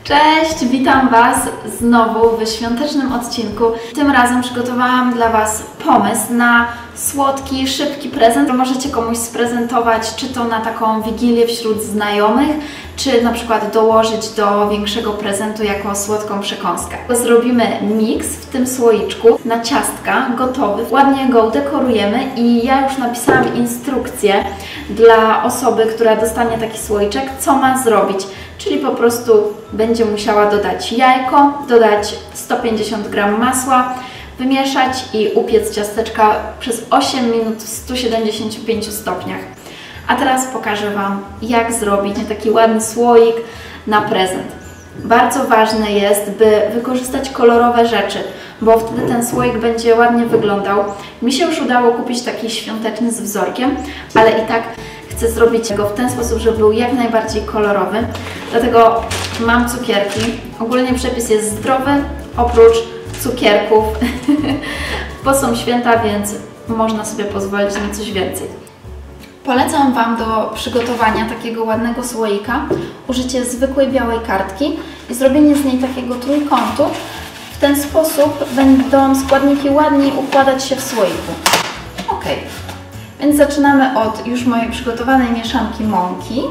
Cześć, witam Was znowu w świątecznym odcinku. Tym razem przygotowałam dla Was pomysł na słodki, szybki prezent, który możecie komuś sprezentować, czy to na taką wigilię wśród znajomych, czy na przykład dołożyć do większego prezentu jako słodką przekąskę. Zrobimy miks w tym słoiczku na ciastka gotowy. Ładnie go udekorujemy i ja już napisałam instrukcję dla osoby, która dostanie taki słoiczek, co ma zrobić. Czyli po prostu będzie musiała dodać jajko, dodać 150 g masła, wymieszać i upiec ciasteczka przez 8 minut w 175 stopniach. A teraz pokażę Wam, jak zrobić taki ładny słoik na prezent. Bardzo ważne jest, by wykorzystać kolorowe rzeczy, bo wtedy ten słoik będzie ładnie wyglądał. Mi się już udało kupić taki świąteczny z wzorkiem, ale i tak chcę zrobić go w ten sposób, żeby był jak najbardziej kolorowy. Dlatego mam cukierki. Ogólnie przepis jest zdrowy, oprócz cukierków, bo są święta, więc można sobie pozwolić na coś więcej. Polecam Wam do przygotowania takiego ładnego słoika użycie zwykłej białej kartki i zrobienie z niej takiego trójkątu. W ten sposób będą składniki ładniej układać się w słoiku. Ok. Więc zaczynamy od już mojej przygotowanej mieszanki mąki.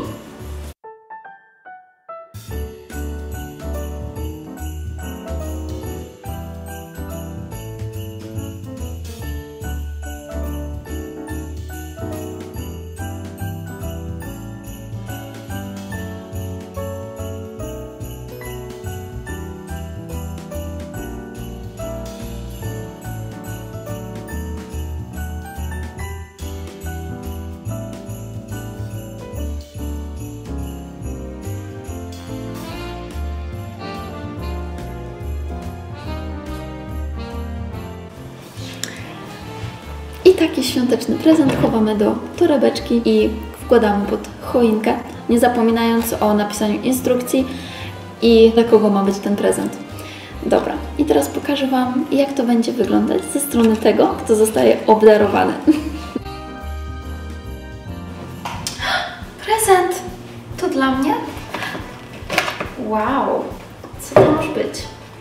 I taki świąteczny prezent chowamy do torebeczki i wkładamy pod choinkę, nie zapominając o napisaniu instrukcji i dla kogo ma być ten prezent. Dobra, i teraz pokażę Wam, jak to będzie wyglądać ze strony tego, kto zostaje obdarowany. Prezent! To dla mnie? Wow! Co to może być?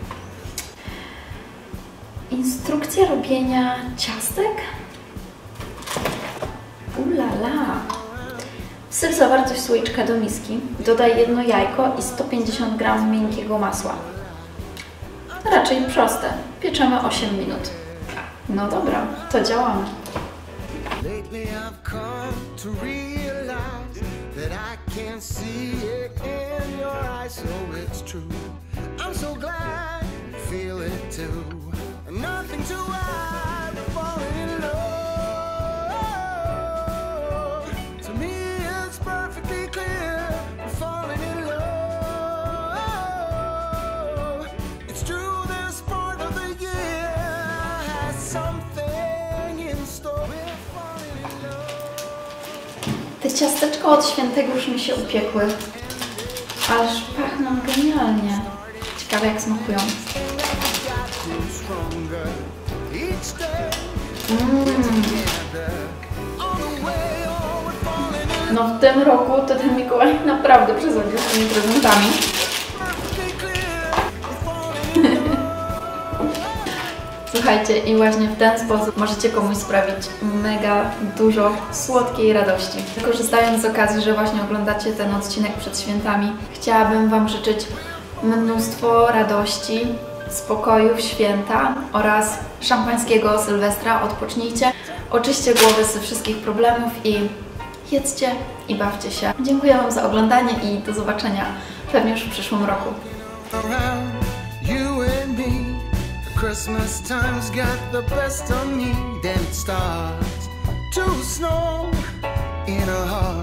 Instrukcja robienia ciastek? Ulala! Wsyp zawartość słoiczka do miski, dodaj jedno jajko i 150 g miękkiego masła. Raczej proste. Pieczemy 8 minut. No dobra, to działamy. Te ciasteczka od świętego już mi się upiekły. Aż pachną genialnie. Ciekawe, jak smakują. No w tym roku to ten Mikołaj naprawdę przesadził z tymi prezentami. Słuchajcie, i właśnie w ten sposób możecie komuś sprawić mega dużo słodkiej radości. Korzystając z okazji, że właśnie oglądacie ten odcinek przed świętami, chciałabym Wam życzyć mnóstwo radości, spokoju w święta oraz szampańskiego Sylwestra. Odpocznijcie, oczyście głowy ze wszystkich problemów i jedzcie i bawcie się. Dziękuję Wam za oglądanie i do zobaczenia pewnie już w przyszłym roku. Christmas time's got the best of me, then it starts to snow in a heart.